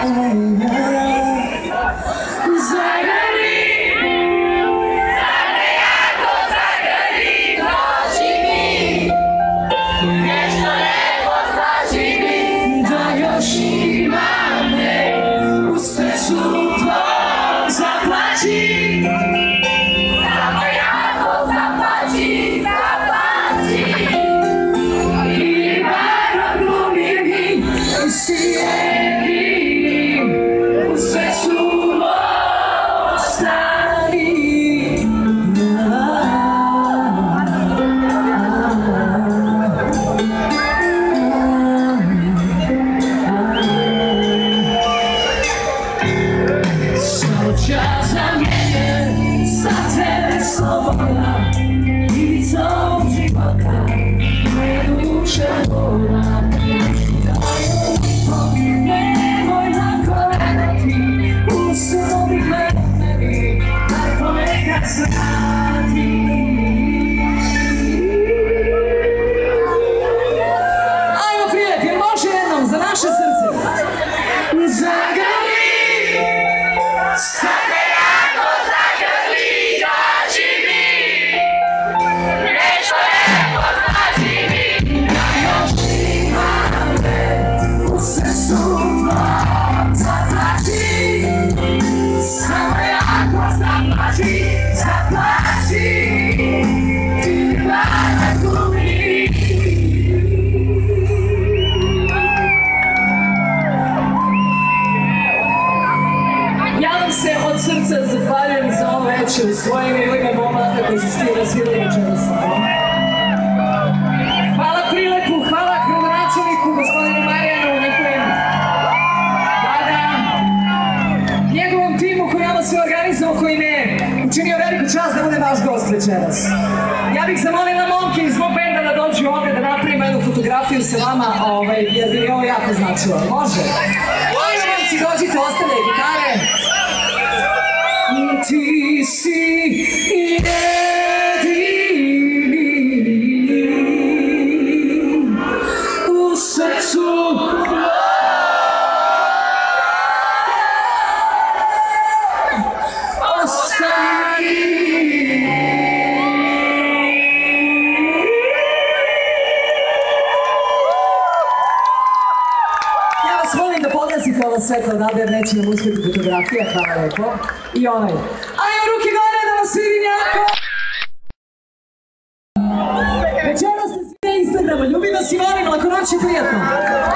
U svojim ime momaka koji se svi razvijeli večeras. Hvala Prilepu, hvala gradonačelniku, gospodinu Marijanu, njihovim njegovom timu koji ovo sve organizovao, koji me učinio veliku čast da bude vaš gost večeras. Ja bih zamolila momke iz mog benda da dođu ovde da napravimo jednu fotografiju sa vama, jer bi mi ovo jako značilo. Može? Molim momci, dođite, ostane gitare. Ti si jedini u srcu ostani. Ja vas molim da pogasite ovo svetlo odavde jer neće nam uspjeti fotografija, hvala lepo. I onaj. Ajmo ruke gore da vas vidim jako! Večeras ste svi na Instagramu, ljubim vas i volim, lako noć i prijatno!